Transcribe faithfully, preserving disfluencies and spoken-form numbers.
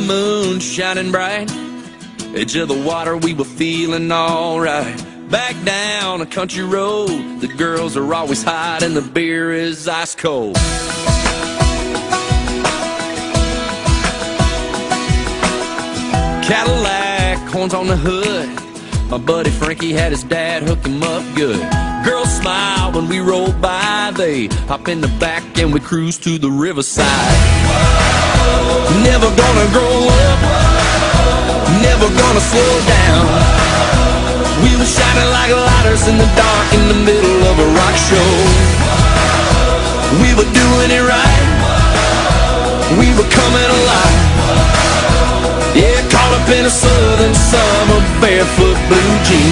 moon shining bright, edge of the water, we were feeling alright. Back down a country road, the girls are always hot and the beer is ice cold. Cadillac, horns on the hood, my buddy Frankie had his dad hook him up good. Girls smile when we roll by, they hop in the back and we cruise to the riverside. Never gonna grow up, never gonna slow down. We were shining like lighters in the dark in the middle of a rock show. We were doing it right, we were coming alive. Yeah, caught up in a southern summer, barefoot blue jeans.